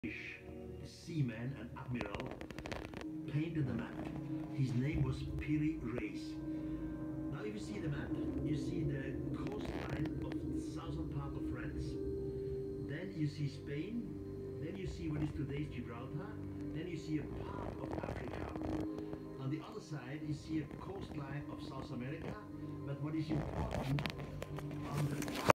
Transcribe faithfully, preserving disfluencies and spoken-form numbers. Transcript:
The seaman and admiral painted the map. His name was Piri Reis. Now if you see the map, you see the coastline of the southern part of France. Then you see Spain. Then you see what is today's Gibraltar. Then you see a part of Africa. On the other side, you see a coastline of South America. But what is important on the